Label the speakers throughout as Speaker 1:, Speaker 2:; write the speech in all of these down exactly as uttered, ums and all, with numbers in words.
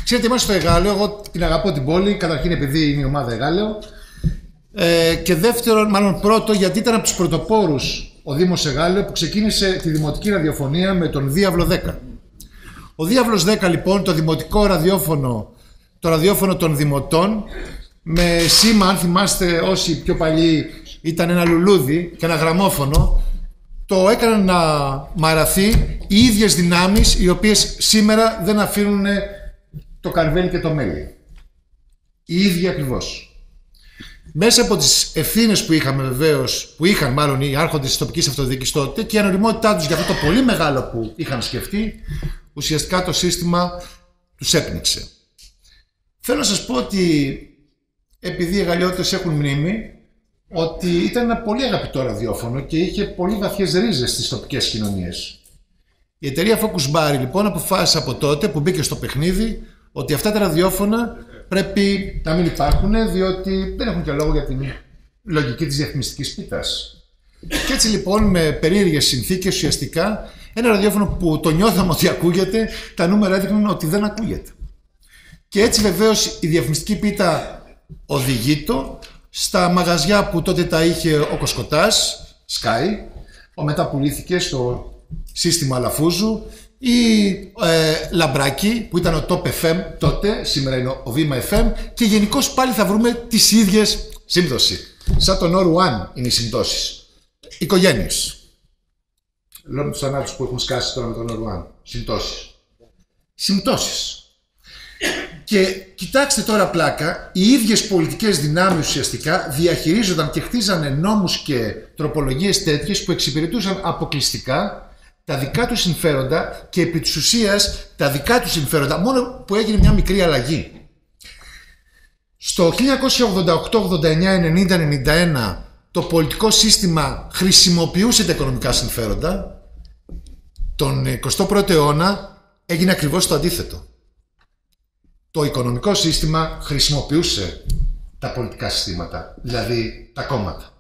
Speaker 1: Ξέρετε, είμαστε στο Εγάλεο. Εγώ την αγαπώ την πόλη. Καταρχήν επειδή είναι η ομάδα Εγάλεο. Ε, και δεύτερον, μάλλον πρώτο, γιατί ήταν από τους πρωτοπόρους ο Δήμος Εγάλεο που ξεκίνησε τη δημοτική ραδιοφωνία με τον Διάβλο δέκα. Ο Διάβλος δέκα, λοιπόν, το δημοτικό ραδιόφωνο, το ραδιόφωνο των δημοτών, με σήμα, αν θυμάστε όσοι πιο παλιοί, ήταν ένα λουλούδι και ένα γραμμόφωνο, το έκαναν να μαραθεί οι ίδιες δυνάμεις οι οποίες σήμερα δεν αφήνουν το καρβέλι και το μέλι. Οι ίδιοι ακριβώς. Μέσα από τις ευθύνες που είχαμε βεβαίως, που είχαν μάλλον οι άρχοντες της τοπικής αυτοδιοίκησης τότε και η ανοριμότητά τους για αυτό το πολύ μεγάλο που είχαν σκεφτεί, ουσιαστικά το σύστημα τους έπνιξε. Θέλω να σας πω ότι επειδή οι Εγαλιώτες έχουν μνήμη, ότι ήταν ένα πολύ αγαπητό ραδιόφωνο και είχε πολύ βαθιές ρίζες στις τοπικές κοινωνίες. Η εταιρεία Focus Bar, λοιπόν, αποφάσισε από τότε που μπήκε στο παιχνίδι ότι αυτά τα ραδιόφωνα πρέπει να μην υπάρχουν, διότι δεν έχουν και λόγο για την λογική της διαφημιστικής πίτας. Και έτσι, λοιπόν, με περίεργες συνθήκες, ουσιαστικά ένα ραδιόφωνο που το νιώθαμε ότι ακούγεται, τα νούμερα έδειχναν ότι δεν ακούγεται. Και έτσι βεβαίως η διαφημιστική πίτα οδηγείται στα μαγαζιά που τότε τα είχε ο Κοσκοτάς, Sky, ο μετά πουλήθηκε στο σύστημα Αλαφούζου, ή ε, Λαμπράκι που ήταν ο Top εφ εμ τότε, σήμερα είναι ο Βήμα εφ εμ, και γενικώς πάλι θα βρούμε τις ίδιες σύμπτωση. Σαν το Νορ One είναι οι συμπτώσεις. Οικογένειες. Λέω με τους ανάπτυξους που έχουν σκάσει τώρα με το Νορ One. Συμπτώσεις. Συμπτώσεις. Και κοιτάξτε τώρα πλάκα, οι ίδιες πολιτικές δυνάμεις ουσιαστικά διαχειρίζονταν και χτίζανε νόμους και τροπολογίες τέτοιες που εξυπηρετούσαν αποκλειστικά τα δικά τους συμφέροντα και επί της ουσίας τα δικά τους συμφέροντα, μόνο που έγινε μια μικρή αλλαγή. Στο χίλια εννιακόσια ογδόντα οκτώ, ογδόντα εννιά, ενενήντα, ενενήντα ένα το πολιτικό σύστημα χρησιμοποιούσε τα οικονομικά συμφέροντα. Τον εικοστό πρώτο αιώνα έγινε ακριβώς το αντίθετο. Το οικονομικό σύστημα χρησιμοποιούσε τα πολιτικά συστήματα, δηλαδή τα κόμματα.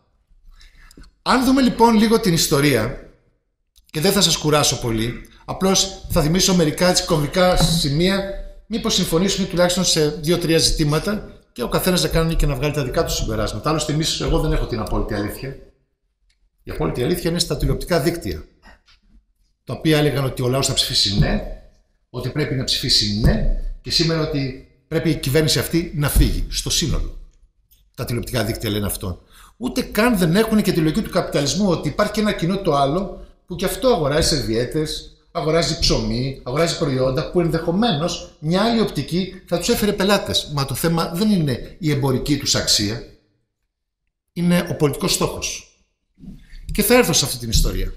Speaker 1: Αν δούμε λοιπόν λίγο την ιστορία, και δεν θα σας κουράσω πολύ, απλώς θα θυμίσω μερικά έτσι κομβικά σημεία, μήπως συμφωνήσουμε τουλάχιστον σε δύο-τρία ζητήματα και ο καθένας να κάνει και να βγάλει τα δικά του συμπεράσματα. Άλλωστε, εμείς, εγώ δεν έχω την απόλυτη αλήθεια. Η απόλυτη αλήθεια είναι στα τηλεοπτικά δίκτυα, τα οποία έλεγαν ότι ο λαός θα ψηφίσει ναι, ότι πρέπει να ψηφίσει ναι, και σήμερα ότι πρέπει η κυβέρνηση αυτή να φύγει στο σύνολο. Τα τηλεοπτικά δίκτυα λένε αυτό. Ούτε καν δεν έχουν και τη λογική του καπιταλισμού, ότι υπάρχει και ένα κοινό το άλλο που και αυτό αγοράζει σερβιέτες, αγοράζει ψωμί, αγοράζει προϊόντα που ενδεχομένως μια άλλη οπτική θα τους έφερε πελάτες. Μα το θέμα δεν είναι η εμπορική τους αξία, είναι ο πολιτικός στόχος. Και θα έρθω σε αυτή την ιστορία.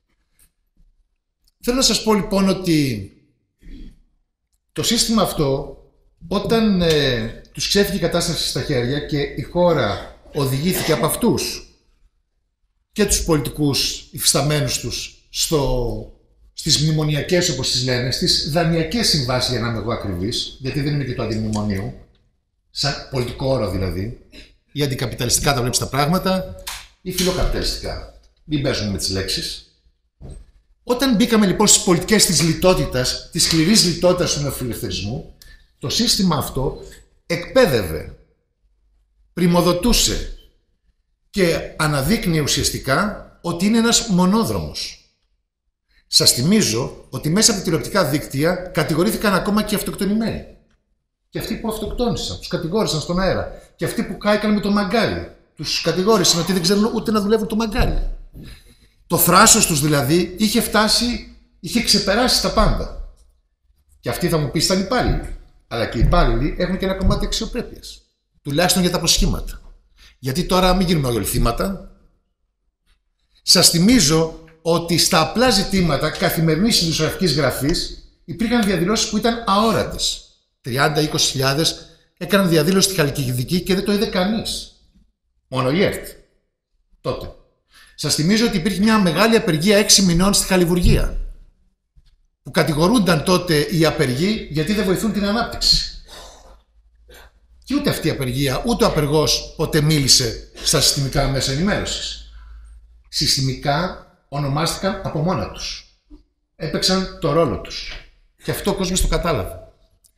Speaker 1: Θέλω να σας πω λοιπόν ότι το σύστημα αυτό, όταν ε, τους ξέφυγε η κατάσταση στα χέρια και η χώρα οδηγήθηκε από αυτούς και τους πολιτικούς υφισταμένους τους στο, στις μνημονιακές, όπως τις λένε, στις δανειακές συμβάσεις, για να είμαι εγώ ακριβής, γιατί δεν είναι και το αντιμνημονίου, σαν πολιτικό όρο δηλαδή, ή αντικαπιταλιστικά τα βλέπεις τα πράγματα, ή φιλοκαπιταλιστικά. Μην παίζουμε με τις λέξεις. Όταν μπήκαμε λοιπόν στις πολιτικές της λιτότητας, της σκληρής λιτότητας του νεοφιλελευθερισμού, το σύστημα αυτό εκπαίδευε, πριμοδοτούσε και αναδείκνυε ουσιαστικά ότι είναι ένας μονόδρομος. Σας θυμίζω ότι μέσα από τα τηλεοπτικά δίκτυα κατηγορήθηκαν ακόμα και οι αυτοκτονημένοι. Και αυτοί που αυτοκτόνησαν, τους κατηγόρησαν στον αέρα. Και αυτοί που κάηκαν με το μαγκάλι, τους κατηγόρησαν ότι δεν ξέρουν ούτε να δουλεύουν το μαγκάλι. Το θράσος τους δηλαδή είχε φτάσει, είχε ξεπεράσει τα πάντα. Και αυτοί θα μου πει ήταν υπάλληλοι. Αλλά και οι υπάλληλοι έχουν και ένα κομμάτι αξιοπρέπειας. Τουλάχιστον για τα προσχήματα. Γιατί τώρα μην γίνουμε όλοι θύματα. Σας θυμίζω ότι στα απλά ζητήματα καθημερινής ειδησιογραφικής γραφής υπήρχαν διαδηλώσεις που ήταν αόρατες. τριάντα με είκοσι χιλιάδες έκαναν διαδήλωση στη Χαλκιδική και δεν το είδε κανείς. Μόνο η ΕΡΤ. Τότε. Σας θυμίζω ότι υπήρχε μια μεγάλη απεργία έξι μηνών στη Χαλιβουργία, που κατηγορούνταν τότε οι απεργοί γιατί δεν βοηθούν την ανάπτυξη. Και ούτε αυτή η απεργία, ούτε ο απεργός ποτέ μίλησε στα συστημικά μέσα ενημέρωσης. Συστημικά ονομάστηκαν από μόνα τους. Έπαιξαν το ρόλο τους. Και αυτό ο κόσμος το κατάλαβε.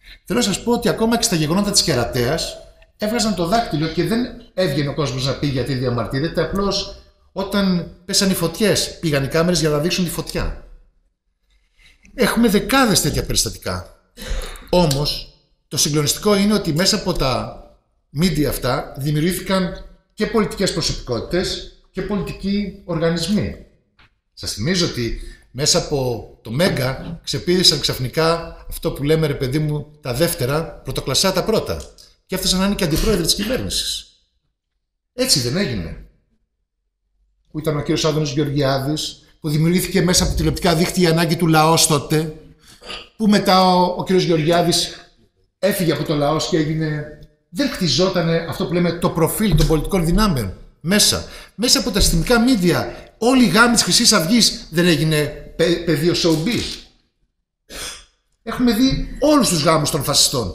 Speaker 1: Θέλω να σας πω ότι ακόμα και στα γεγονότα της Κερατέας έβγαζαν το δάκτυλο και δεν έβγαινε ο κόσμος να πει γιατί διαμαρτύρεται. Απλώς όταν πέσαν οι φωτιές πήγαν οι κάμερες για να δείξουν τη φωτιά. Έχουμε δεκάδες τέτοια περιστατικά. Όμως το συγκλονιστικό είναι ότι μέσα από τα media αυτά δημιουργήθηκαν και πολιτικές προσωπικότητες και πολιτικοί οργανισμοί. Σας θυμίζω ότι μέσα από το Μέγκα ξεπήδησαν ξαφνικά αυτό που λέμε, ρε παιδί μου, τα δεύτερα πρωτοκλασσά τα πρώτα. Και έφτασαν να είναι και αντιπρόεδροι της κυβέρνησης. Έτσι δεν έγινε? Που ήταν ο κύριος Άδωνης Γεωργιάδης, που δημιουργήθηκε μέσα από τηλεοπτικά δίκτυα η ανάγκη του λαός τότε, που μετά ο, ο κύριος Γεωργιάδης έφυγε από το λαός και έγινε... Δεν χτιζόταν αυτό που λέμε το προφίλ των πολιτικών δυνάμεων μέσα. Μέσα από τα συστημικά μίντια, όλη η γάμη της Χρυσής Αυγής δεν έγινε πεδίο showbiz. Έχουμε δει όλους τους γάμους των φασιστών.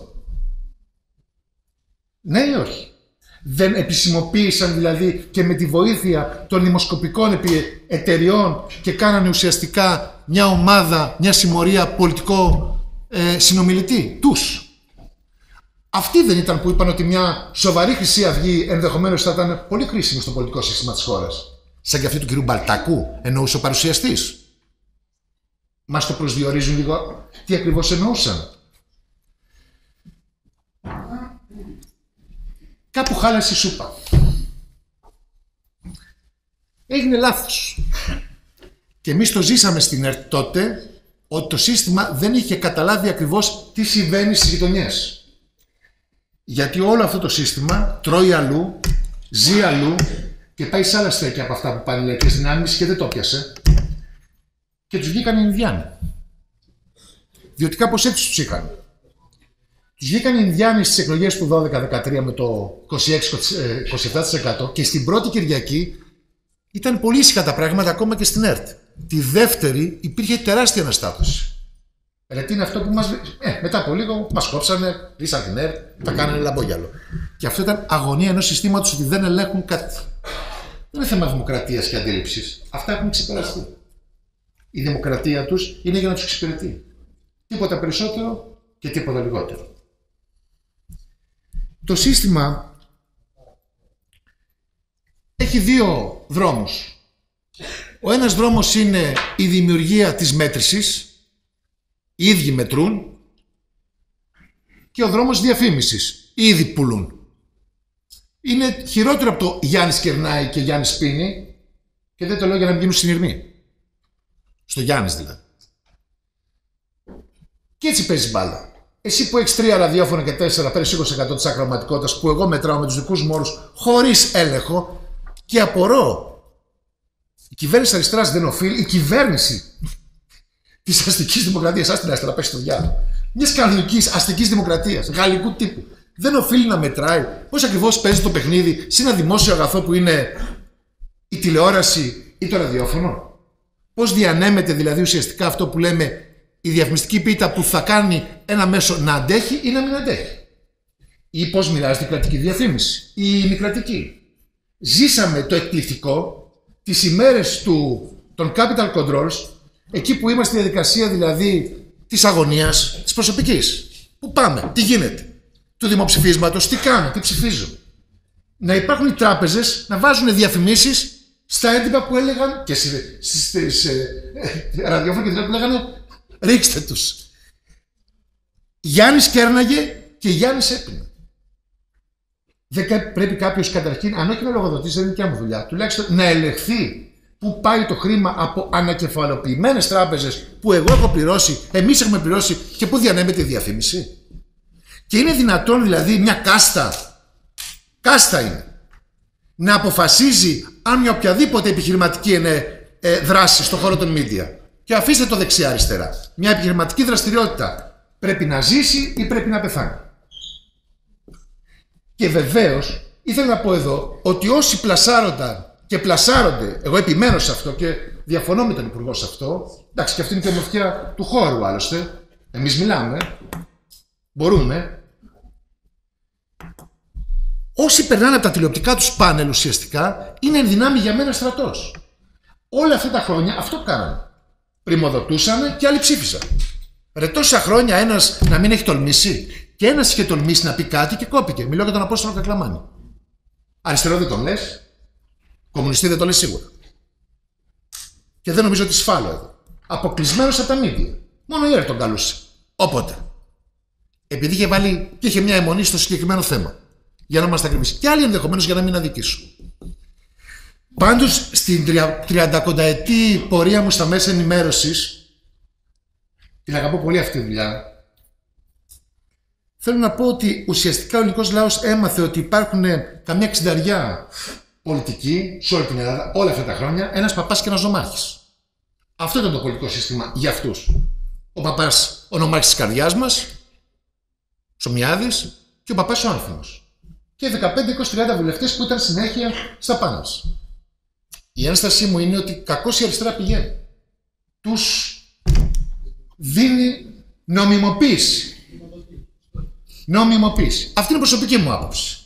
Speaker 1: Ναι ή όχι? Δεν επισημοποίησαν δηλαδή και με τη βοήθεια των δημοσκοπικών εταιριών και κάνανε ουσιαστικά μια ομάδα, μια συμμορία πολιτικό ε, συνομιλητή τους? Αυτοί δεν ήταν που είπαν ότι μια σοβαρή Χρυσή Αυγή ενδεχομένως θα ήταν πολύ χρήσιμη στο πολιτικό σύστημα της χώρας? Σαν και αυτή του κυρίου Μπαλτάκου, εννοούσε ο παρουσιαστής. Μας το προσδιορίζουν λίγο τι ακριβώς εννοούσαν. Κάπου χάλασε η σούπα. Έγινε λάθος. Και εμείς το ζήσαμε στην ΕΡΤ τότε, ότι το σύστημα δεν είχε καταλάβει ακριβώς τι συμβαίνει στις γειτονιές. Γιατί όλο αυτό το σύστημα τρώει αλλού, ζει αλλού και πάει σε άλλα στέκια από αυτά που πάνε οι λαϊκές δυνάμεις και δεν το πιάσε. Και τους βγήκαν οι Ινδιάνοι. Διότι κάπως έτσι τους είχαν. Τους βγήκαν οι Ινδιάνοι στις εκλογές του δώδεκα δεκατρία με το είκοσι έξι με είκοσι επτά τοις εκατό και στην πρώτη Κυριακή ήταν πολύ ήσυχα τα πράγματα ακόμα και στην ΕΡΤ. Τη δεύτερη υπήρχε τεράστια αναστάτωση. Γιατί είναι αυτό που μας... Ε, μετά από λίγο μας κόψανε, ρίσαν την ΕΡΤ, τα κάνανε λαμπόγιαλο. Και αυτό ήταν αγωνία ενός συστήματος ότι δεν ελέγχουν κάτι. Δεν είναι θέμα δημοκρατίας και αντίληψης. Αυτά έχουν ξεπεραστεί. Η δημοκρατία τους είναι για να τους εξυπηρετεί. Τίποτα περισσότερο και τίποτα λιγότερο. Το σύστημα έχει δύο δρόμους. Ο ένας δρόμος είναι η δημιουργία της μέτρησης, οι ίδιοι μετρούν, και ο δρόμος διαφήμισης, οι ίδιοι πουλούν. Είναι χειρότερο από το Γιάννης κερνάει και Γιάννης πίνει, και δεν το λέω για να μην γίνουν συνειρμοί. Στο Γιάννης δηλαδή. Και έτσι παίζει μπάλα. Εσύ που έχεις τρία ραδιόφωνα και τέσσερα, παίρνεις είκοσι τοις εκατό της ακροματικότητας που εγώ μετράω με τους δικούς μου όρους χωρίς έλεγχο και απορώ. Η κυβέρνηση αριστεράς δεν οφείλει, η κυβέρνηση της αστικής δημοκρατίας, ας την αριστερά πέσει στο διάλογο, μιας κανονικής αστικής δημοκρατίας, γαλλικού τύπου, δεν οφείλει να μετράει πώς ακριβώς παίζει το παιχνίδι σε ένα δημόσιο αγαθό που είναι η τηλεόραση ή το ραδιόφωνο? Πώς διανέμεται δηλαδή ουσιαστικά αυτό που λέμε η διαφημιστική πίτα που θα κάνει ένα μέσο να αντέχει ή να μην αντέχει? Ή πώς μοιράζεται η κρατική διαφήμιση ή η μη κρατική? Ζήσαμε το εκπληκτικό τις ημέρες του, των capital controls, εκεί που είμαστε στη διαδικασία δηλαδή της αγωνίας, της προσωπικής. Πού πάμε, τι γίνεται, του δημοψηφίσματος, τι κάνω, τι ψηφίζω. Να υπάρχουν οι τράπεζες να βάζουν διαφημίσεις στα έντυπα που έλεγαν και στις ραδιόφωνα και που λέγανε ρίξτε τους. Γιάννης κέρναγε και Γιάννης έπινε. Δεν πρέπει κάποιος καταρχήν, αν όχι να λογοδοτήσει, δεν είναι δικιά μου δουλειά, τουλάχιστον να ελεγχθεί πού πάει το χρήμα από ανακεφαλοποιημένες τράπεζες που εγώ έχω πληρώσει, εμείς έχουμε πληρώσει, και πού διανέμεται η διαφήμιση. Και είναι δυνατόν δηλαδή μια κάστα, κάστα είναι, να αποφασίζει αν μια οποιαδήποτε επιχειρηματική είναι ε, δράση στον χώρο των media? Και αφήστε το δεξιά-αριστερά. Μια επιχειρηματική δραστηριότητα πρέπει να ζήσει ή πρέπει να πεθάνει? Και βεβαίως ήθελα να πω εδώ ότι όσοι πλασάρονταν και πλασάρονται, εγώ επιμένω σε αυτό και διαφωνώ με τον Υπουργό σε αυτό, εντάξει, και αυτή είναι και η ομορφιά του χώρου άλλωστε, εμείς μιλάμε, μπορούμε. Όσοι περνάνε από τα τηλεοπτικά τους πάνελ ουσιαστικά είναι εν δυνάμει για μένα στρατός. Όλα αυτά τα χρόνια αυτό κάνανε. Πριμοδοτούσανε και άλλοι ψήφισαν. Ρε τόσα χρόνια ένας να μην έχει τολμήσει. Και ένας είχε τολμήσει να πει κάτι και κόπηκε. Μιλώ για τον Απόστολο Κακλαμάνη. Αριστερό δεν τον λες. Κομμουνιστή δεν το λες σίγουρα. Και δεν νομίζω ότι σφάλω εδώ. Αποκλεισμένος από τα μίδια. Μόνο η ΕΡΤ τον καλούσε. Όποτε. Επειδή είχε βάλει και είχε μια αιμονή στο συγκεκριμένο θέμα. Για να είμαστε ακριβείς. Και άλλοι ενδεχομένως για να μην αδικήσουν. Πάντως στην τριαντακονταετή πορεία μου στα μέσα ενημέρωσης, την αγαπώ πολύ αυτή τη δουλειά, θέλω να πω ότι ουσιαστικά ο ελληνικός λαός έμαθε ότι υπάρχουν καμιά εξινταριά πολιτικοί σε όλη την Ελλάδα, όλα αυτά τα χρόνια, ένας παπάς και ένας νομάρχης. Αυτό ήταν το πολιτικό σύστημα για αυτούς. Ο παπάς, ο νομάρχης της καρδιάς μας, Σομιάδης, και ο παπάς ο Άνθιμος. Και δεκαπέντε, είκοσι, τριάντα βουλευτές που ήταν συνέχεια στα πάνω μας. Η ένστασή μου είναι ότι κακώς η αριστερά πηγαίνει. Τους δίνει νομιμοποίηση. Νομιμοποίηση. Αυτή είναι η προσωπική μου άποψη.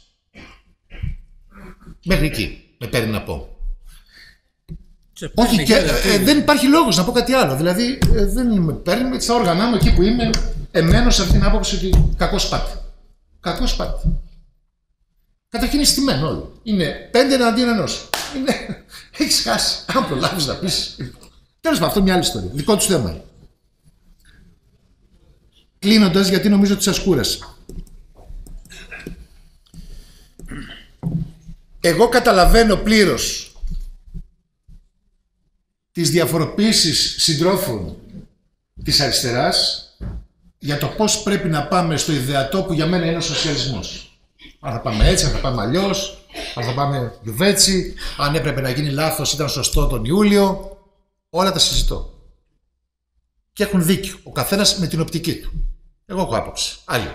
Speaker 1: Μέχρι εκεί με παίρνει να πω. Όχι, και, ε, δεν υπάρχει λόγος να πω κάτι άλλο. Δηλαδή, ε, δεν με παίρνει, στα όργανα μου εκεί που είμαι, εμένω σε αυτήν την άποψη ότι κακώς πάτε. Κακώς πάτε. Καταρχήν είναι στημένο όλο. Είναι πέντε εναντίον ενός. Είναι... Έχεις χάσει. Αν προλάβεις να πεις. Τέλος πάντων, αυτό είναι μια άλλη ιστορία. Δικό τους θέμα είναι. Κλείνοντας, γιατί νομίζω ότι σας κούρασα. Εγώ καταλαβαίνω πλήρως τις διαφοροποίησεις συντρόφων της αριστεράς για το πώς πρέπει να πάμε στο ιδεατό που για μένα είναι ο σοσιαλισμός. Αν θα πάμε έτσι, αν θα πάμε αλλιώς, αν θα πάμε γιουβέτσι, αν έπρεπε να γίνει λάθος, ήταν σωστό τον Ιούλιο. Όλα τα συζητώ. Και έχουν δίκιο. Ο καθένας με την οπτική του. Εγώ έχω άποψη. Άλλη.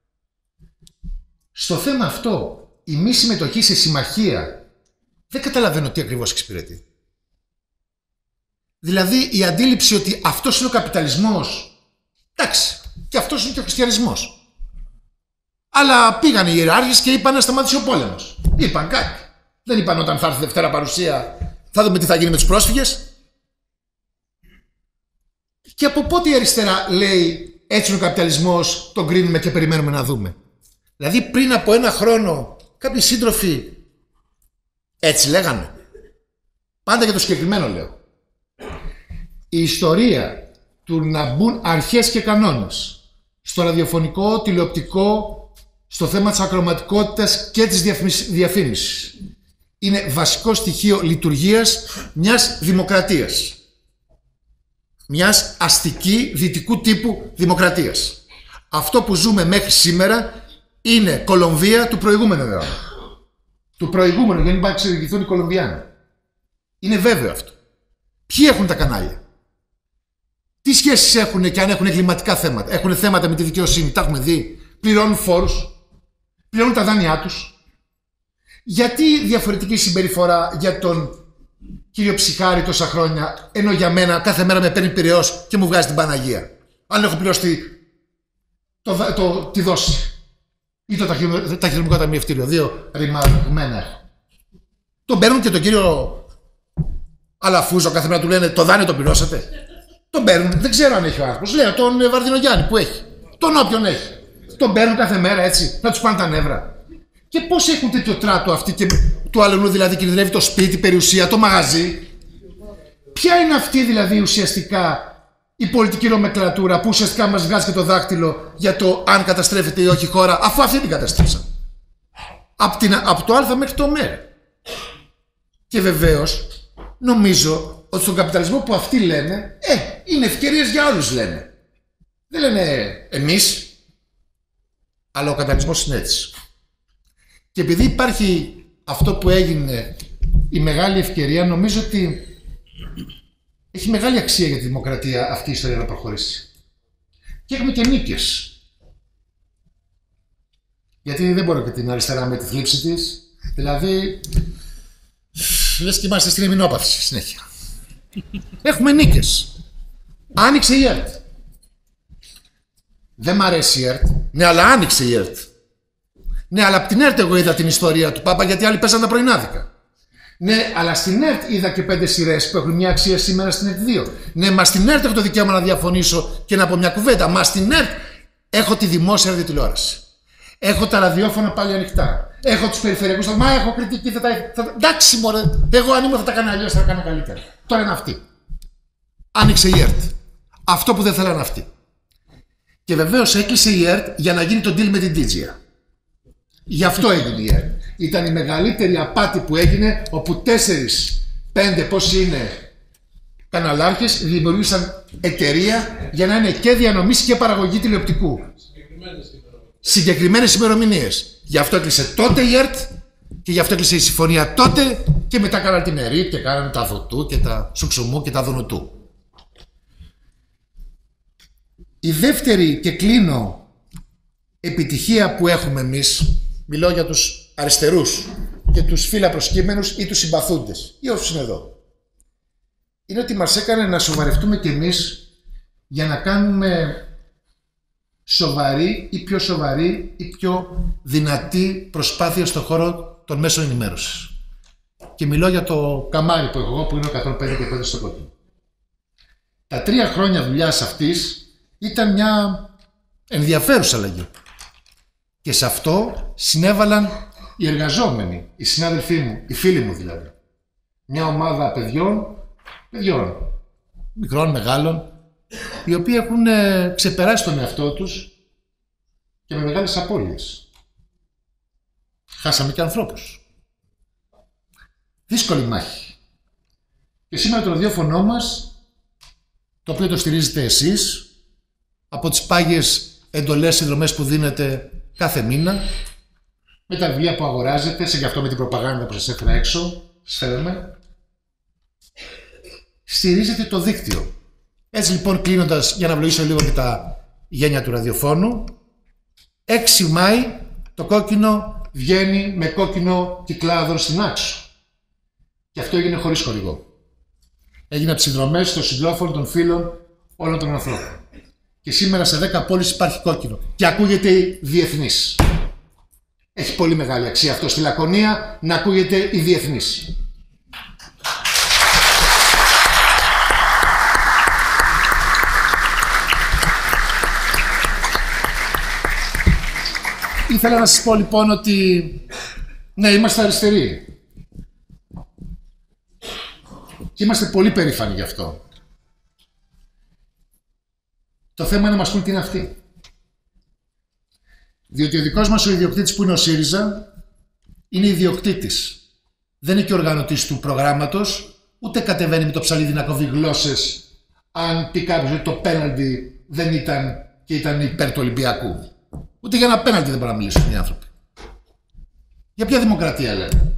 Speaker 1: Στο θέμα αυτό, η μη συμμετοχή σε συμμαχία δεν καταλαβαίνω τι ακριβώς εξυπηρετεί. Δηλαδή η αντίληψη ότι αυτός είναι ο καπιταλισμός, εντάξει, και αυτός είναι και ο χριστιανισμός. Αλλά πήγαν οι ιεράρχες και είπαν να σταματήσει ο πόλεμος. Είπαν κάτι. Δεν είπαν όταν θα έρθει Δευτέρα παρουσία θα δούμε τι θα γίνει με τους πρόσφυγες. Και από πότε η αριστερά λέει έτσι είναι ο καπιταλισμός, τον κρίνουμε και περιμένουμε να δούμε. Δηλαδή πριν από ένα χρόνο κάποιοι σύντροφοι έτσι λέγανε. Πάντα για το συγκεκριμένο λέω. Η ιστορία του να μπουν αρχές και κανόνες στο ραδιοφωνικό, τηλεοπτικό, στο θέμα της ακροματικότητας και της διαφήμισης είναι βασικό στοιχείο λειτουργίας μιας δημοκρατίας. Μιας αστική δυτικού τύπου δημοκρατίας. Αυτό που ζούμε μέχρι σήμερα είναι Κολομβία του προηγούμενου αιώνα. Του προηγούμενου, για να μην πάνε εξελιχθούν οι Κολομβιάνοι. Είναι βέβαιο αυτό. Ποιοι έχουν τα κανάλια. Τι σχέσεις έχουν και αν έχουν εγκληματικά θέματα. Έχουν θέματα με τη δικαιοσύνη, τα έχουμε δει. Πληρώνουν φόρους. Πληρώνουν τα δάνειά τους. Γιατί διαφορετική συμπεριφορά για τον κύριο Ψυχάρη τόσα χρόνια, ενώ για μένα κάθε μέρα με παίρνει πυρεός και μου βγάζει την Παναγία. Αν έχω πληρώσει το, το, το, τη δόση ή το ταχυδρομικό ταμιευτήριο. Δύο ρημαδμένα έχω. Τον παίρνουν και τον κύριο Αλαφούζο κάθε μέρα του λένε το δάνειο το πληρώσατε. Τον παίρνουν, δεν ξέρω αν έχει ο άνθρωπος. Λέω τον Βαρδινογιάννη που έχει. Τον όποιον έχει. Τον παίρνουν κάθε μέρα έτσι, να τους πάνε τα νεύρα. Και πώς έχουν τέτοιο τράτο αυτοί και του αλλού δηλαδή κινδυνεύει το σπίτι, περιουσία, το μαγαζί. Ποια είναι αυτή δηλαδή ουσιαστικά η πολιτική νομεκλατούρα που ουσιαστικά μας βγάζει και το δάκτυλο για το αν καταστρέφεται ή όχι η χώρα, αφού αυτή την καταστρέψαν. Από, την, από το α μέχρι το μ. Και βεβαίως νομίζω ότι στον καπιταλισμό που αυτοί λένε, ε, είναι ευκαιρίες για όλους λένε. Δεν λένε εμείς, αλλά ο καπιταλισμός είναι έτσι. Και επειδή υπάρχει αυτό που έγινε, η μεγάλη ευκαιρία, νομίζω ότι έχει μεγάλη αξία για τη δημοκρατία αυτή η ιστορία να προχωρήσει. Και έχουμε και νίκες. Γιατί δεν μπορώ και την αριστερά με τη θλίψη της. Δηλαδή, λες και είμαστε στην εμεινόπαυση συνέχεια. Έχουμε νίκες. Άνοιξε η ΕΡΤ. Δεν μ' αρέσει η ΕΡΤ. Ναι, αλλά άνοιξε η ΕΡΤ. Ναι, αλλά από την ΕΡΤ εγώ είδα την ιστορία του Πάπα γιατί άλλοι πέσαν τα πρωινάδικα. Ναι, αλλά στην ΕΡΤ είδα και πέντε σειρές που έχουν μια αξία σήμερα στην ΕΡΤ δύο. Ναι, μα στην ΕΡΤ έχω το δικαίωμα να διαφωνήσω και να πω μια κουβέντα. Μα στην ΕΡΤ έχω τη δημόσια ραδιοτηλεόραση. Έχω τα ραδιόφωνα πάλι ανοιχτά. Έχω τους περιφερειακούς. Μα έχω κριτική. Θα τα... Θα... Εντάξει, μωρέ. Εγώ αν ήμουν θα τα κάνω αλλιώς, θα τα κάνω καλύτερα. Τώρα είναι αυτή. Άνοιξε η ΕΡΤ. Αυτό που δεν θέλανε αυτοί. Και βεβαίως έκλεισε η ΕΡΤ για να γίνει το deal με την Τίτζια. Γι' αυτό έγινε η ΕΡΤ. Ήταν η μεγαλύτερη απάτη που έγινε, όπου τέσσερις, πέντε, πόσοι είναι καναλάρχες, δημιουργήσαν εταιρεία για να είναι και διανομής και παραγωγή τηλεοπτικού. Συγκεκριμένες ημερομηνίες. Γι' αυτό έκλεισε τότε η ΕΡΤ και γι' αυτό έκλεισε η συμφωνία τότε και μετά κάναν την ΕΡΙΤ και κάναν τα Δωτού και τα Σουξουμού και τα Δουνουτού. Η δεύτερη και κλείνω επιτυχία που έχουμε εμείς, μιλώ για τους αριστερούς και τους φύλλα προσκύμενους ή τους συμπαθούντες ή όσους είναι εδώ, είναι ότι μας έκανε να σοβαρευτούμε κι εμείς για να κάνουμε σοβαρή ή πιο σοβαρή ή πιο δυνατή προσπάθεια στον χώρο των μέσων ενημέρωσης. Και μιλώ για το καμάρι που έχω εγώ, που είναι εκατόν πέντε και πέντε στο κόκκινο. Τα τρία χρόνια δουλειάς αυτής ήταν μια ενδιαφέρουσα αλλαγή. Και σε αυτό συνέβαλαν οι εργαζόμενοι, οι συνάδελφοί μου, οι φίλοι μου δηλαδή. Μια ομάδα παιδιών, παιδιών, μικρών, μεγάλων, οι οποίοι έχουν ε, ξεπεράσει τον εαυτό τους και με μεγάλες απώλειες. Χάσαμε και ανθρώπους. Δύσκολη μάχη. Και σήμερα το ραδιόφωνο μας, το οποίο το στηρίζετε εσείς, από τις πάγιες εντολές συνδρομές που δίνετε κάθε μήνα, με τα βιβλία που αγοράζετε, σε γι' αυτό με την προπαγάνδα που σας έφερα έξω, σας φέραμε, στηρίζετε το δίκτυο. Έτσι λοιπόν, κλείνοντας, για να βλογίσω λίγο και τα γένια του ραδιοφώνου, έξι Μάη το κόκκινο βγαίνει με κόκκινο κυκλάδο στην Άξο. Και αυτό έγινε χωρίς χορηγό. Έγινε από τις συνδρομές των συντρόφων, των φίλων, όλων των ανθρώπων. Και σήμερα σε δέκα πόλεις υπάρχει κόκκινο. Και ακούγεται διεθνής. Έχει πολύ μεγάλη αξία αυτό στη Λακωνία, να ακούγεται η διεθνής. Ήθελα να σας πω λοιπόν ότι ναι, είμαστε αριστεροί. Και είμαστε πολύ περήφανοι γι' αυτό. Το θέμα είναι να μας πούν τι είναι αυτοί. Διότι ο δικός μας ο ιδιοκτήτης που είναι ο ΣΥΡΙΖΑ είναι ιδιοκτήτης. Δεν είναι και οργανωτής του προγράμματος, ούτε κατεβαίνει με το ψαλίδι να κόβει γλώσσες αν πει κάποιος ότι το πέναλτι δεν ήταν και ήταν υπέρ του Ολυμπιακού. Ούτε για ένα πέναλτι δεν μπορούν να μιλήσουν οι άνθρωποι. Για ποια δημοκρατία λένε?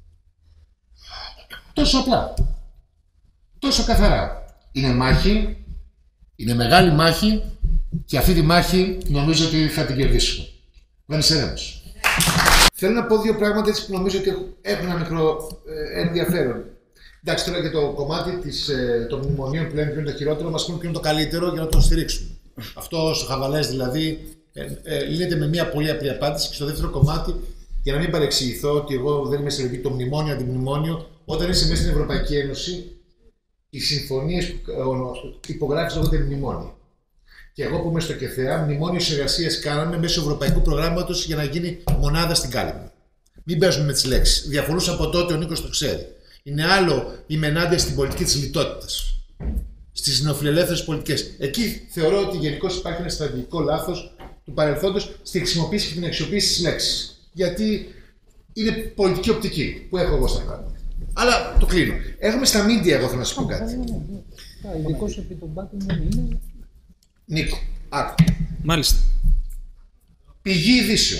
Speaker 1: Τόσο απλά. Τόσο καθαρά. Είναι μάχη, είναι μεγάλη μάχη και αυτή τη μάχη νομίζω ότι θα την κερδίσουμε. Βαίνεις έρευνος. Θέλω να πω δύο πράγματα έτσι που νομίζω ότι έχουν ένα μικρό ε, ενδιαφέρον. Εντάξει, τώρα για το κομμάτι της, ε, των μνημονίων που λένε ποιο είναι το χειρότερο, μας πούνε ποιο είναι το καλύτερο για να το στηρίξουμε. Αυτό ο Χαβαλές δηλαδή ε, ε, λύνεται με μια πολύ απλή απάντηση. Και στο δεύτερο κομμάτι, για να μην παρεξηγηθώ ότι εγώ δεν είμαι σε λογική το μνημόνιο, αντιμνημόνιο, όταν είσαι μέσα στην Ευρωπαϊκή Ένωση, οι συμφωνίες που υπογράφεις λέγονται μνημόνια. Και εγώ που είμαι στο ΚΕΘΕΑ, μνημόνιο συνεργασίας κάναμε μέσω ευρωπαϊκού προγράμματος για να γίνει μονάδα στην Κάλυμνο. Μην παίζουμε με τις λέξεις. Διαφορούσα από τότε, ο Νίκος το ξέρει. Είναι άλλο είμαι ενάντια στην πολιτική της λιτότητας. Στις νεοφιλελεύθερες πολιτικές. Εκεί θεωρώ ότι γενικώς υπάρχει ένα στρατηγικό λάθος του παρελθόντος στη χρησιμοποίηση και την αξιοποίηση της λέξης. Γιατί είναι πολιτική οπτική που έχω εγώ στα πράγματα. Αλλά το κλείνω. Έχουμε στα media, εγώ θέλω να σου πω κάτι.
Speaker 2: Ειδικός επί τον Batman είναι.
Speaker 1: Νίκο, άκου.
Speaker 3: Μάλιστα.
Speaker 1: Πηγή ειδήσεων.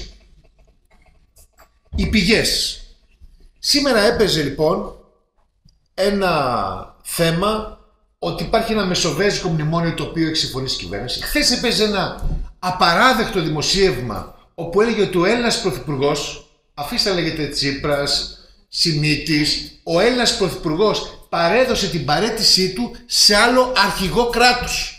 Speaker 1: Οι πηγές. Σήμερα έπαιζε λοιπόν ένα θέμα ότι υπάρχει ένα μεσοβέζικο μνημόνιο το οποίο έχει συμφωνήσει η κυβέρνηση. Χθες έπαιζε ένα απαράδεκτο δημοσίευμα όπου έλεγε ότι ο Έλληνας πρωθυπουργός, αφήστε να λέγεται Τσίπρας, Σιμίτης, ο Έλληνας πρωθυπουργός παρέδωσε την παραίτησή του σε άλλο αρχηγό κράτους.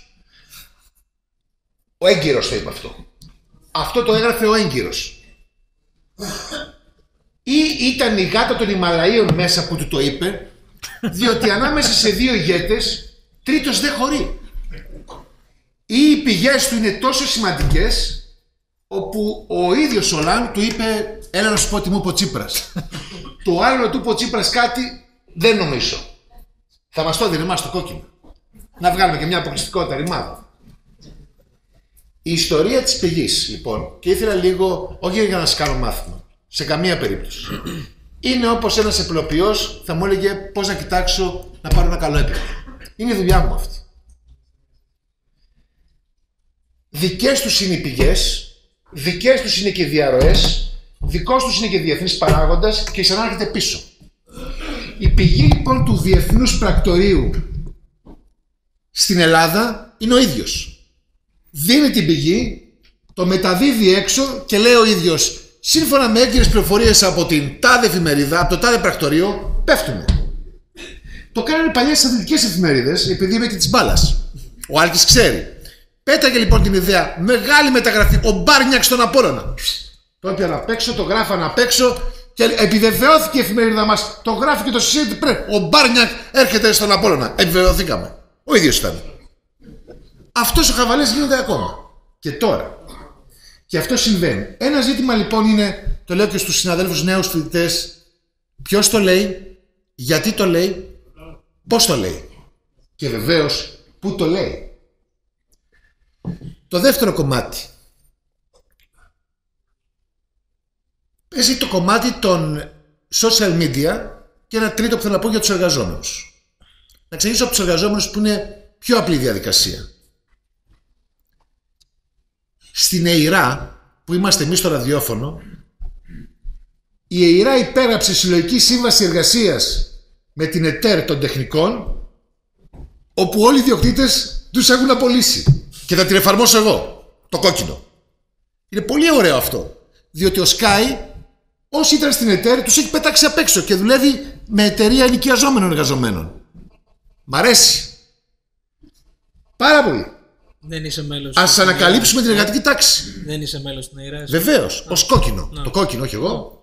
Speaker 1: Ο έγκυρος το είπε αυτό. Αυτό το έγραφε ο έγκυρος. ή ήταν η γάτα των Ιμαλαίων μέσα που του το είπε, διότι ανάμεσα σε δύο ηγέτες τρίτος δεν χωρεί. Ή οι πηγές του είναι τόσο σημαντικές, όπου ο ίδιος ο Λαν του είπε έλα να σου πω τι μου είπε ο Τσίπρας. Το άλλο του είπε ο Τσίπρας κάτι, δεν νομίζω. Θα μας το δίνει εμάς το κόκκινο. Να βγάλουμε και μια αποκλειστικότητα ρημάδα. Η ιστορία της πηγής, λοιπόν, και ήθελα λίγο, όχι για να σας κάνω μάθημα, σε καμία περίπτωση. Είναι όπως ένας επλοποιός θα μου έλεγε πώς να κοιτάξω να πάρω ένα καλό έπιπλο. Είναι η δουλειά μου αυτή. Δικές τους είναι οι πηγές, δικές τους είναι και οι διαρροές, δικός τους είναι και διεθνής παράγοντας και ξανάρχεται πίσω. Η πηγή λοιπόν του διεθνούς πρακτορείου στην Ελλάδα είναι ο ίδιος. Δίνει την πηγή, το μεταδίδει έξω και λέει ο ίδιος σύμφωνα με έγκυρες πληροφορίες από την τάδε εφημερίδα, από το τάδε πρακτορείο, πέφτουμε. Το κάνανε παλιές αθλητικές εφημερίδες, επειδή είμαι και της μπάλας. Ο Άλκης ξέρει. Πέταγε λοιπόν την ιδέα, μεγάλη μεταγραφή, ο Μπάρνιακ στον Απόλλωνα. Το έπιανα απ' έξω, το γράφανα απ' έξω και επιβεβαιώθηκε η εφημερίδα μας. Το γράφει και το συζήτησε πριν. Ο Μπάρνιακ έρχεται στον Απόλλωνα. Επιβεβαιωθήκαμε. Ο ίδιος ήταν. Αυτός ο χαβαλές γίνεται ακόμα. Και τώρα. Και αυτό συμβαίνει. Ένα ζήτημα λοιπόν είναι, το λέω και στους συναδέλφους νέους φοιτητές, ποιος το λέει, γιατί το λέει, πώς το λέει. Και βεβαίως, πού το λέει. Το δεύτερο κομμάτι. Παίζει το κομμάτι των social media και ένα τρίτο που θέλω να πω για τους εργαζόμενους. Να ξεκινήσω από τους εργαζόμενους που είναι πιο απλή διαδικασία. Στην ΕΙΡΑ, που είμαστε εμείς στο ραδιόφωνο, η ΕΙΡΑ υπέγραψε συλλογική σύμβαση εργασίας με την ΕΤΕΡ των τεχνικών, όπου όλοι οι ιδιοκτήτες τους έχουν απολύσει. Και θα την εφαρμόσω εγώ, το κόκκινο. Είναι πολύ ωραίο αυτό. Διότι ο Sky, όσοι ήταν στην ΕΤΕΡ, τους έχει πετάξει απ' έξω και δουλεύει με εταιρεία ενοικιαζόμενων εργαζομένων. Μ' αρέσει. Πάρα πολύ.
Speaker 2: Δεν είσαι μέλος.
Speaker 1: Ας ανακαλύψουμε την εργατική τάξη.
Speaker 2: Δεν είσαι μέλος στην ΕΙΡΑ.
Speaker 1: Βεβαίως, ως κόκκινο. Το κόκκινο, όχι εγώ.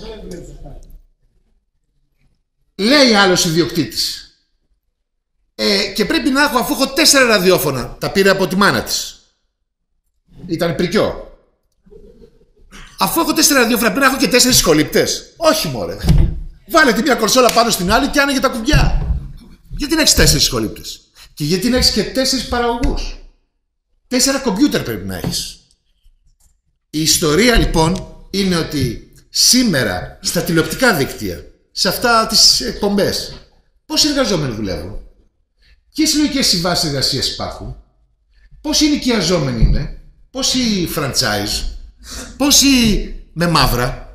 Speaker 1: Λέει άλλος ιδιοκτήτης. Ε, και πρέπει να έχω, αφού έχω τέσσερα ραδιόφωνα, τα πήρε από τη μάνα της. Ήταν πρικιό. Αφού έχω τέσσερα ραδιόφωνα, πρέπει να έχω και τέσσερις σχολήπτες. Όχι μωρέ. Βάλε τη μια κορσόλα πάνω στην άλλη και άνοιγε τα κουμπιά. Γιατί να έχεις τέσσερις σχολήπτες. Και γιατί να έχεις και τέσσερις παραγωγούς. Τέσσερα κομπιούτερ πρέπει να έχεις. Η ιστορία λοιπόν είναι ότι σήμερα στα τηλεοπτικά δίκτυα, σε αυτά τις εκπομπές, πόσοι εργαζόμενοι δουλεύουν, ποιες συλλογικές συμβάσεις εργασίας υπάρχουν, πόσοι ενοικιαζόμενοι είναι, πόσοι franchise, πόσοι με μαύρα.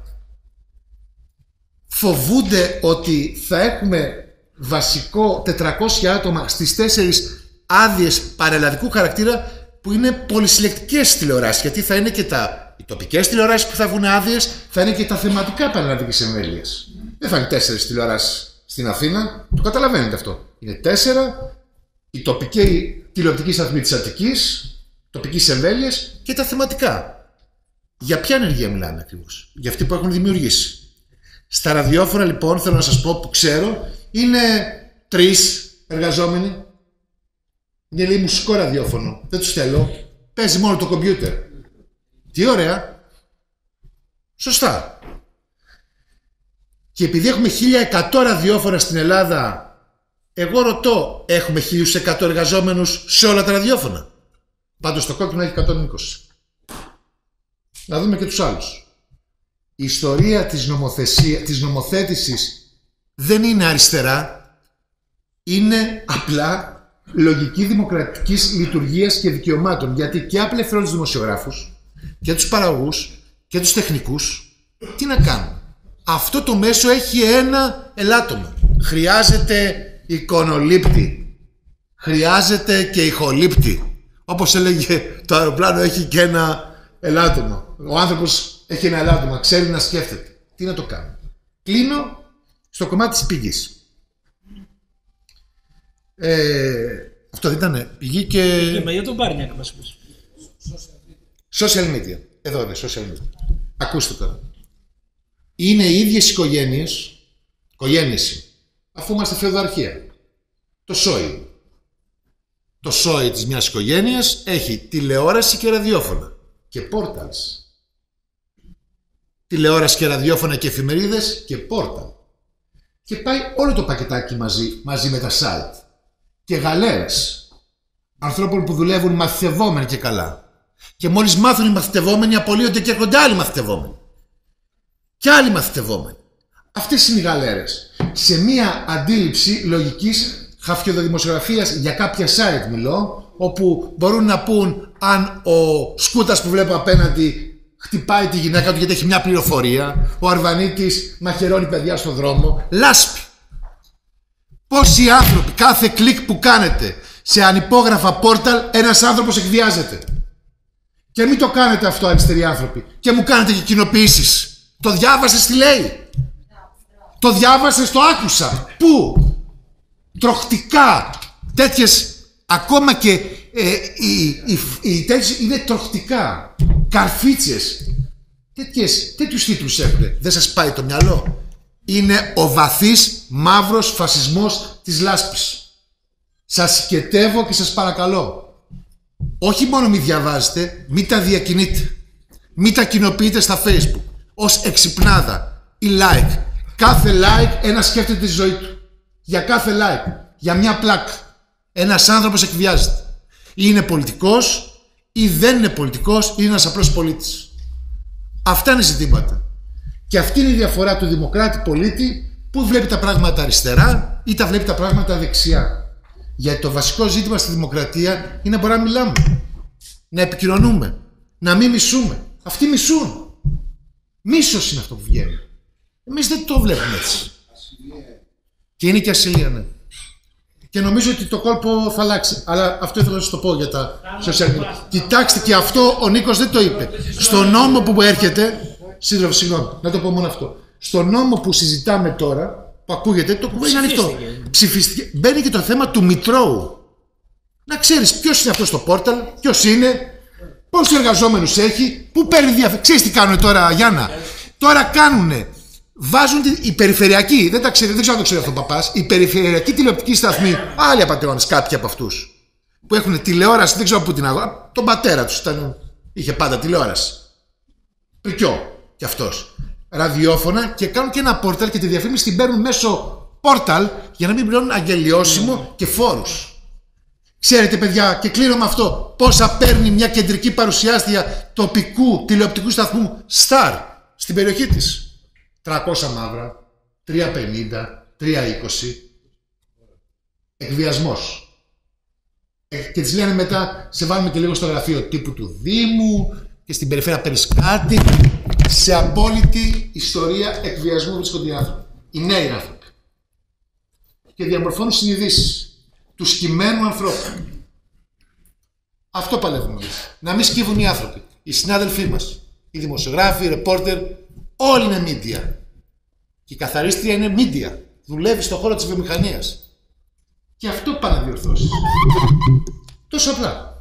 Speaker 1: Φοβούνται ότι θα έχουμε βασικό τετρακόσια άτομα στις τέσσερις άδειες παρελλαδικού χαρακτήρα που είναι πολυσυλλεκτικές τηλεοράσεις, γιατί θα είναι και τα, οι τοπικές τηλεοράσεις που θα βγουν άδειες, θα είναι και τα θεματικά παρελλαδικής εμβέλειας. Δεν θα είναι τέσσερις τηλεοράσεις στην Αθήνα, το καταλαβαίνετε αυτό. Είναι τέσσερα, η τοπική τηλεοπτική σταθμή της Αττικής, τοπικής εμβέλειας και τα θεματικά. Για ποια ενεργεία μιλάμε ακριβώς? Για αυτή που έχουν δημιουργήσει. Στα ραδιόφωνα λοιπόν, θέλω να σας πω που ξέρω, είναι τρεις εργαζόμενοι. Είναι λέει μουσικό ραδιόφωνο. Δεν τους θέλω. Παίζει μόνο το κομπιούτερ. Τι ωραία. Σωστά. Και επειδή έχουμε χίλια εκατό ραδιόφωνα στην Ελλάδα, εγώ ρωτώ, έχουμε χίλιους εκατό εργαζόμενους σε όλα τα ραδιόφωνα? Πάντως το κόκκινο έχει εκατόν είκοσι. Να δούμε και τους άλλους. Η ιστορία της, νομοθεσία, της νομοθέτησης δεν είναι αριστερά. Είναι απλά λογική δημοκρατικής λειτουργίας και δικαιωμάτων. Γιατί και απελευθερώνει τους δημοσιογράφους και τους παραγωγούς και τους τεχνικούς. Τι να κάνουν? Αυτό το μέσο έχει ένα ελάττωμα. Χρειάζεται εικονολήπτη. Χρειάζεται και ηχολήπτη. Όπως έλεγε το αεροπλάνο, έχει και ένα ελάττωμα. Ο άνθρωπος έχει ένα ελάττωμα. Ξέρει να σκέφτεται. Τι να το κάνει? Κλείνω στο κομμάτι της πηγής. Ε, αυτό δεν ήταν πηγή και...
Speaker 2: Και με για τον Μπάρνιακ μας πεις.
Speaker 1: Social media. Εδώ είναι social media. Ακούστε τώρα. είναι οι ίδιες οικογένειες, οικογένειες, αφού είμαστε φεουδαρχία. Το σόι. Το σόι της μιας οικογένειας έχει τηλεόραση και ραδιόφωνα και πόρταλς. Τηλεόραση και ραδιόφωνα και εφημερίδες και πόρταλ. Και πάει όλο το πακετάκι μαζί, μαζί με τα site. Και γαλέρες ανθρώπων που δουλεύουν μαθητευόμενοι και καλά. Και μόλις μάθουν οι μαθητευόμενοι απολύονται και έρχονται άλλοι μαθητευόμενοι. Και άλλοι μαθητευόμενοι. Αυτές είναι οι γαλέρες. Σε μία αντίληψη λογικής χαφιοδημοσιογραφίας για κάποια site μιλώ, όπου μπορούν να πούν αν ο σκούτας που βλέπω απέναντι χτυπάει τη γυναίκα του γιατί έχει μια πληροφορία, ο Αρβανίτης μαχαιρώνει παιδιά στον δρόμο, λάσπη. Πόσοι άνθρωποι, κάθε κλικ που κάνετε σε ανυπόγραφα πόρταλ, ένας άνθρωπος εκβιάζεται. Και μην το κάνετε αυτό, αριστεροί άνθρωποι, και μου κάνετε και κοινοποιήσεις. Το διάβασες τι λέει? Το διάβασες, το άκουσα. Πού? Τροχτικά. Τέτοιες, ακόμα και ε, οι, οι, οι τέτοιες είναι τροχτικά. Καρφίτσες. Τέτοιες, τέτοιους τίτλους έχουν. Δεν σας πάει το μυαλό? Είναι ο βαθύς μαύρος φασισμός της λάσπης. Σας συγκετεύω και σας παρακαλώ. Όχι μόνο μη διαβάζετε, μη τα διακινείτε. Μη τα κοινοποιείτε στα Facebook. Ως εξυπνάδα ή like. Κάθε like ένα σκέφτεται τη ζωή του. Για κάθε like. Για μια πλάκα. Ένας άνθρωπος εκβιάζεται. Ή είναι πολιτικός ή δεν είναι πολιτικός ή είναι ένας απλός πολίτης. Αυτά είναι ζητήματα. Και αυτή είναι η διαφορά του δημοκράτη πολίτη που βλέπει τα πράγματα αριστερά ή τα βλέπει τα πράγματα δεξιά. Γιατί το βασικό ζήτημα στη δημοκρατία είναι να μπορούμε να μιλάμε, να επικοινωνούμε, να μην μισούμε. Αυτοί μισούν. Μίσος είναι αυτό που βγαίνει. Εμείς δεν το βλέπουμε έτσι. Και είναι και ασυλία, ναι. Και νομίζω ότι το κόλπο θα αλλάξει. Αλλά αυτό ήθελα να σας το πω για τα social media. Κοιτάξτε, και αυτό ο Νίκος δεν το είπε. Στο νόμο που έρχεται, σύντροφο, συγγνώμη, να το πω μόνο αυτό. Στο νόμο που συζητάμε τώρα, που ακούγεται, το κουβέντα είναι ανοιχτό. Ψηφίστηκε. Μπαίνει και το θέμα του Μητρώου. Να ξέρεις ποιος είναι αυτό στο πόρταλ, ποιος είναι, πόσους εργαζόμενους έχει, πού παίρνει διαφήμιση. Ξέρεις τι κάνουν τώρα, Γιάννα? Τώρα κάνουνε. Βάζουν οι περιφερειακοί, δεν, τα ξέρει, δεν ξέρω αν το ξέρει αυτό ο παπάς, οι περιφερειακοί τηλεοπτικοί σταθμοί, άλλοι απατεώνες, κάποιοι από αυτούς, που έχουν τηλεόραση, δεν ξέρω πού την αγορά, τον πατέρα τους ήταν, είχε πάντα τηλεόραση. Πρικιό κι αυτός. Ραδιόφωνα και κάνουν και ένα πόρταλ και τη διαφήμιση την παίρνουν μέσω πόρταλ για να μην πληρώνουν αγγελιώσιμο και φόρους. Ξέρετε, παιδιά, και κλείνω με αυτό, πόσα παίρνει μια κεντρική παρουσιάστρια τοπικού τηλεοπτικού σταθμού Star στην περιοχή της? τριακόσια μαύρα, τριακόσια πενήντα, τριακόσια είκοσι. Εκβιασμός. Ε, και τις λένε μετά, σε βάλουμε και λίγο στο γραφείο τύπου του Δήμου και στην περιφέρεια Περισκάτη. Σε απόλυτη ιστορία εκβιασμού βρίσκονται οι άνθρωποι. Οι νέοι άνθρωποι. Και διαμορφώνουν συνειδήσεις του σκυμμένου ανθρώπου. Αυτό παλεύουμε. Να μην σκύβουν οι άνθρωποι. Οι συνάδελφοί μας. Οι δημοσιογράφοι, οι ρεπόρτερ. Όλοι είναι media. Και η καθαρίστρια είναι media. Δουλεύει στον χώρο της βιομηχανίας. Και αυτό πάνε να διορθώσει. Τόσο απλά.